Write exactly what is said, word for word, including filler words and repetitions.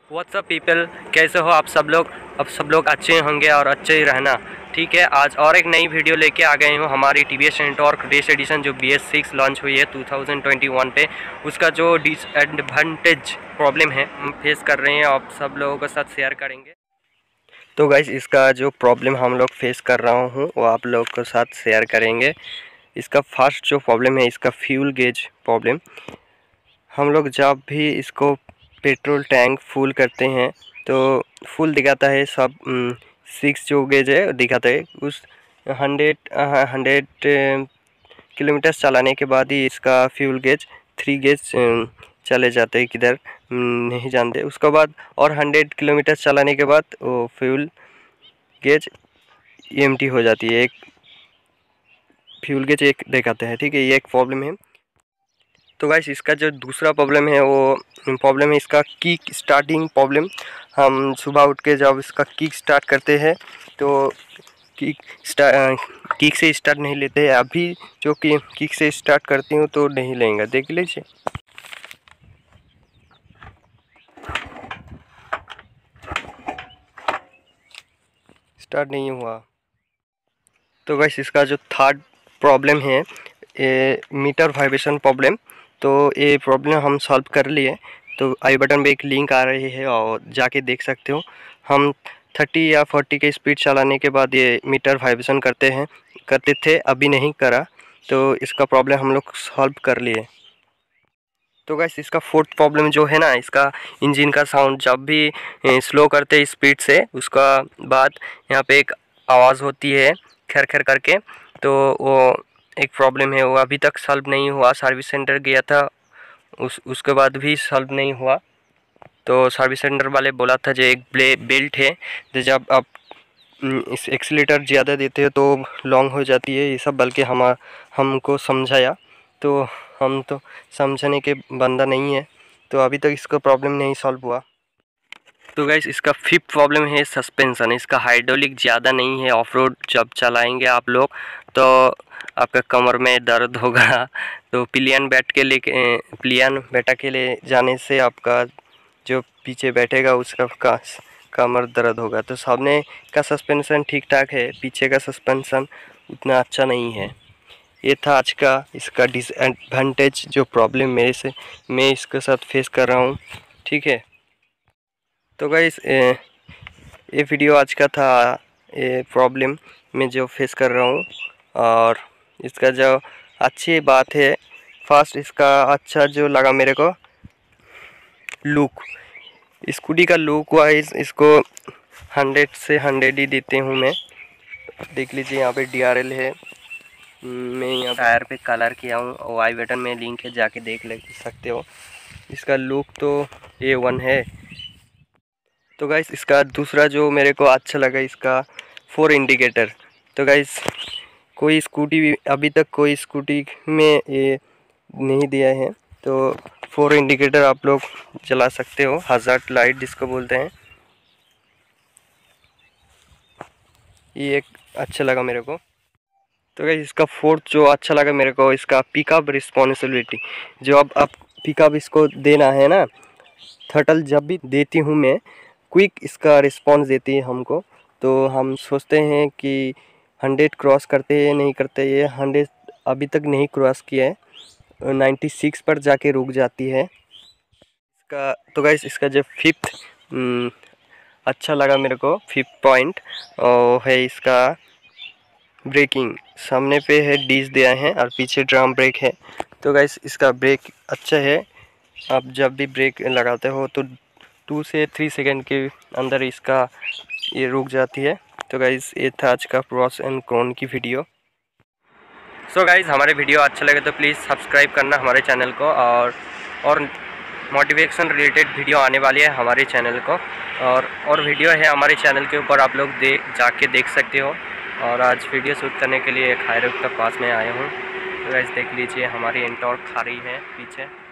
WhatsApp people, कैसे हो आप सब लोग। अब सब लोग अच्छे होंगे और अच्छे ही रहना, ठीक है। आज और एक नई वीडियो लेके आ गए हूँ हमारी T V S Ntorq race edition जो बी एस सिक्स लॉन्च हुई है टू थाउजेंड ट्वेंटी वन पे। उसका जो डिसएडवांटेज प्रॉब्लम है हम फेस कर रहे हैं, आप सब लोगों के साथ शेयर करेंगे। तो गाइस, इसका जो प्रॉब्लम हम लोग फेस कर रहा हूँ वो आप लोग के साथ शेयर करेंगे। इसका फर्स्ट जो प्रॉब्लम है, इसका फ्यूल गेज प्रॉब्लम। हम लोग जब भी इसको पेट्रोल टैंक फुल करते हैं तो फुल दिखाता है, सब सिक्स जो गेज है दिखाता है। उस हंड्रेड हंड्रेड किलोमीटर चलाने के बाद ही इसका फ्यूल गेज थ्री गेज चले जाते हैं, किधर नहीं जानते। उसके बाद और हंड्रेड किलोमीटर चलाने के बाद वो फ्यूल गेज एम्प्टी हो जाती है, एक फ्यूल गेज एक दिखाते हैं, ठीक है। ये एक प्रॉब्लम है। तो गाइस, इसका जो दूसरा प्रॉब्लम है वो प्रॉब्लम है इसका किक स्टार्टिंग प्रॉब्लम। हम सुबह उठ के जब इसका किक स्टार्ट करते हैं तो किक किक से स्टार्ट नहीं लेते हैं। अभी जो कि किक से स्टार्ट करती हूँ तो नहीं लेंगे, देख लीजिए। स्टार्ट नहीं हुआ। तो गाइस, इसका जो थर्ड प्रॉब्लम है ये मीटर वाइब्रेशन प्रॉब्लम। तो ये प्रॉब्लम हम सॉल्व कर लिए। तो आई बटन पे एक लिंक आ रही है और जाके देख सकते हो। हम थर्टी या फोर्टी के स्पीड चलाने के बाद ये मीटर वाइब्रेशन करते हैं करते थे, अभी नहीं करा। तो इसका प्रॉब्लम हम लोग सॉल्व कर लिए। तो गाइस, इसका फोर्थ प्रॉब्लम जो है ना, इसका इंजन का साउंड जब भी स्लो करते स्पीड से, उसका बाद यहाँ पे एक आवाज़ होती है खैर खैर करके। तो वो एक प्रॉब्लम है, वो अभी तक सॉल्व नहीं हुआ। सर्विस सेंटर गया था, उस उसके बाद भी सॉल्व नहीं हुआ। तो सर्विस सेंटर वाले बोला था जो एक बेल्ट है, जो जब आप इस एक्सीलेटर ज़्यादा देते हो तो लॉन्ग हो जाती है, ये सब बल्कि हम हमको समझाया। तो हम तो समझने के बंदा नहीं है, तो अभी तक इसका प्रॉब्लम नहीं सॉल्व हुआ। तो गाइस, इसका फिफ्थ प्रॉब्लम है सस्पेंशन। इसका हाइड्रोलिक ज़्यादा नहीं है। ऑफ रोड जब चलाएंगे आप लोग तो आपका कमर में दर्द होगा। तो पिलियन बैठ के ले पिलियन बैठा के ले जाने से आपका जो पीछे बैठेगा उसका का कमर दर्द होगा। तो सामने का सस्पेंशन ठीक ठाक है, पीछे का सस्पेंशन उतना अच्छा नहीं है। ये था आज का इसका डिसएडवांटेज जो प्रॉब्लम मेरे से मैं इसके साथ फेस कर रहा हूँ, ठीक है। तो गाइस, ये वीडियो आज का था, ये प्रॉब्लम मैं जो फेस कर रहा हूँ। और इसका जो अच्छी बात है, फर्स्ट इसका अच्छा जो लगा मेरे को लुक, स्कूटी का लुक वाइज इसको हंड्रेड से हंड्रेड ही देते हूँ मैं। देख लीजिए, यहाँ पे डी आर एल है, मैं यहाँ टायर पे कलर किया हूँ और आई बटन में लिंक है, जाके देख ले सकते हो। इसका लुक तो ए वन है। तो गाइस, इसका दूसरा जो मेरे को अच्छा लगा, इसका फोर इंडिकेटर। तो गाइस, कोई स्कूटी भी अभी तक कोई स्कूटी में ये नहीं दिया है, तो फोर इंडिकेटर आप लोग चला सकते हो, हज़ार्ड लाइट जिसको बोलते हैं। ये एक अच्छा लगा मेरे को। तो गाइस, इसका फोर्थ जो अच्छा लगा मेरे को, इसका पिकअप रिस्पॉन्सिबिलिटी। जो अब आप पिकअप इसको देना है ना, थर्टल जब भी देती हूँ मैं, क्विक इसका रिस्पॉन्स देती है हमको। तो हम सोचते हैं कि हंड्रेड क्रॉस करते हैं, नहीं करते। ये हंड्रेड अभी तक नहीं क्रॉस किया है, नाइन्टी सिक्स पर जाके रुक जाती है इसका। तो गाइस, इसका जो फिफ्थ अच्छा लगा मेरे को, फिफ्थ पॉइंट है इसका ब्रेकिंग। सामने पे है डिस्क दिया है और पीछे ड्रम ब्रेक है। तो गाइस, इसका ब्रेक अच्छा है। आप जब भी ब्रेक लगाते हो तो टू से थ्री सेकंड के अंदर इसका ये रुक जाती है। तो गाइस, ये था आज का प्रॉस एंड कॉन की वीडियो। सो गाइस, हमारे वीडियो अच्छा लगे तो प्लीज़ सब्सक्राइब करना हमारे चैनल को। और और मोटिवेशन रिलेटेड वीडियो आने वाली है हमारे चैनल को, और और वीडियो है हमारे चैनल के ऊपर, आप लोग दे जाके देख सकते हो। और आज वीडियो शूट करने के लिए एक हाईरोड के पास में आया हूँ। तो गाइस, देख लीजिए, हमारी एंटॉर्क खड़ी है पीछे।